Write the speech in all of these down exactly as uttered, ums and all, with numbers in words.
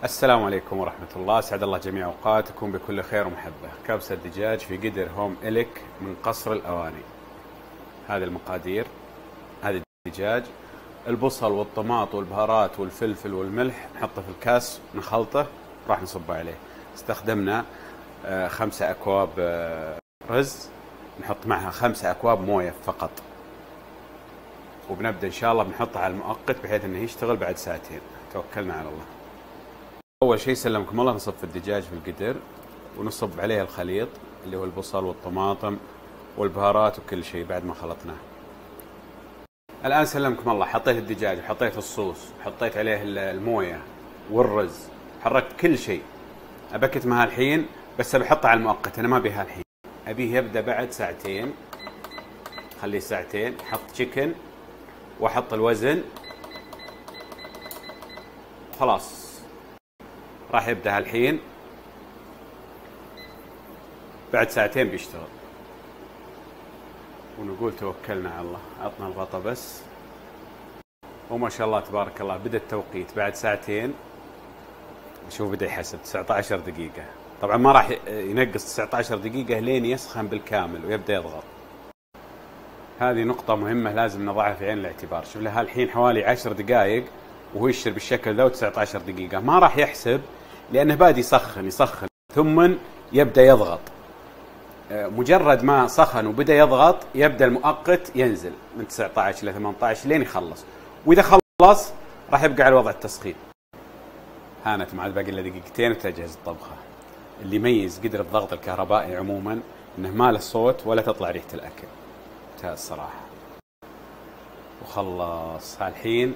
السلام عليكم ورحمة الله، أسعد الله جميع أوقاتكم بكل خير ومحبة. كبسة دجاج في قدر هوم إليك من قصر الأواني. هذه المقادير، هذه الدجاج، البصل والطماط والبهارات والفلفل والملح نحطه في الكاس نخلطه راح نصب عليه. استخدمنا خمسة أكواب رز، نحط معها خمسة أكواب موية فقط، وبنبدأ إن شاء الله بنحطها على المؤقت بحيث أنه يشتغل بعد ساعتين. توكلنا على الله. أول شيء سلمكم الله نصب الدجاج في القدر ونصب عليه الخليط اللي هو البصل والطماطم والبهارات وكل شيء بعد ما خلطناه. الآن سلمكم الله حطيت الدجاج وحطيت الصوص وحطيت عليه الموية والرز، حركت كل شيء. أبكتمها الحين بس بحطها على المؤقت، أنا ما بيها الحين، أبيه يبدأ بعد ساعتين. خليه ساعتين. حط تشيكن وأحط الوزن خلاص، راح يبدأ الحين بعد ساعتين بيشتغل. ونقول توكلنا على الله. عطنا الغطا بس، وما شاء الله تبارك الله بدأ التوقيت بعد ساعتين. شوف بدأ يحسب تسعة عشر دقيقة. طبعا ما راح ينقص تسعة عشر دقيقة لين يسخن بالكامل ويبدأ يضغط. هذه نقطة مهمة لازم نضعها في عين الاعتبار. شوف لها الحين حوالي عشر دقائق وهو يشتر بالشكل ذا وتسعة عشر دقيقة، ما راح يحسب لأنه بادي يسخن يسخن ثم يبدأ يضغط. مجرد ما سخن وبدأ يضغط يبدأ المؤقت ينزل من تسعة عشر إلى ثمانية عشر لين يخلص، وإذا خلص راح يبقى على وضع التسخين. هانت مع باقي إلا دقيقتين وتجهز الطبخة. اللي يميز قدر الضغط الكهربائي عموما إنه ما له صوت ولا تطلع ريحة الأكل. انتهى الصراحة. وخلص الحين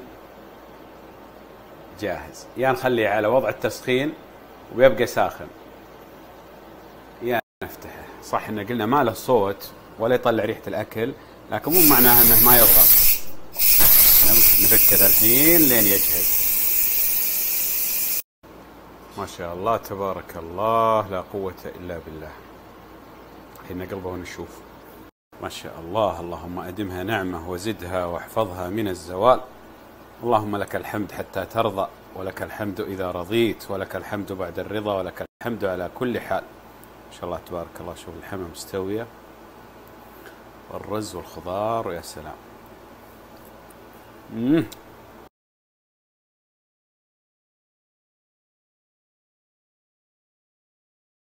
جاهز. يا يعني نخليه على وضع التسخين ويبقى ساخن، يا يعني نفتحه. صح إن قلنا ما له صوت ولا يطلع ريحة الأكل، لكن مو معناها إنه ما يضغط. نفكه الحين لين يجهز. ما شاء الله تبارك الله، لا قوة إلا بالله. الحين نقلبه ونشوف. ما شاء الله، اللهم أدمها نعمة وزدها واحفظها من الزوال. اللهم لك الحمد حتى ترضى، ولك الحمد إذا رضيت، ولك الحمد بعد الرضا، ولك الحمد على كل حال. ما شاء الله تبارك الله. شوف اللحمة مستوية والرز والخضار، ويا سلام. مم.